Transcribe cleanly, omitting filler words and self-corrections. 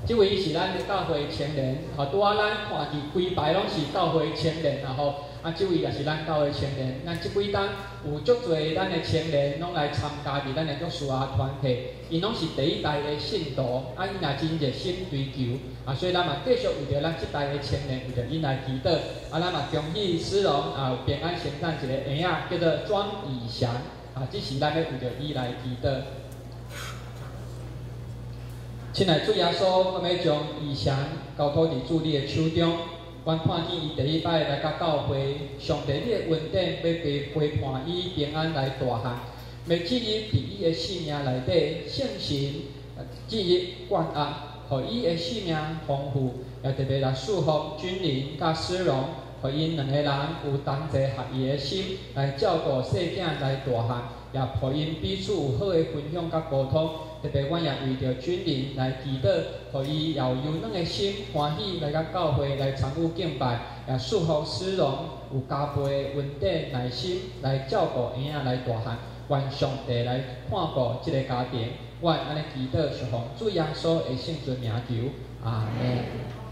这位是咱的教会青年，吼，拄啊，咱看见规排拢是教会青年，然后这位也是咱教会青年。咱这几档有足侪咱的青年拢来参加伫咱的约书亚团体，因拢是第一代的信徒，因也真热心追求，所以咱嘛继续为着咱这代的青年，为着因来祈祷，咱嘛恭喜思荣平安圣诞一个婴仔叫做庄以翔，这是咱要为着伊来祈祷。亲爱的主耶稣，我要将以翔交托伫主你的手中。阮看见伊第一摆来到教会，上帝你的恩典要陪伴伊平安来大汉，要进入伫伊的生命内底，圣神进入关压，互伊的生命丰富，也特别来祝福君临甲思荣，互因两个人有同齐合意的心，来照顾细囝来大汉，也互因彼此有好的分享甲沟通。特别，阮也为着君临来祈祷，互伊也有柔软的心，欢喜来到教会来参与敬拜，也祝福思荣有加倍的恩典耐心来照顾婴仔来大汉，愿上帝来看顾这个家庭。阮安尼祈祷，是奉主耶稣的圣尊名求，阿门。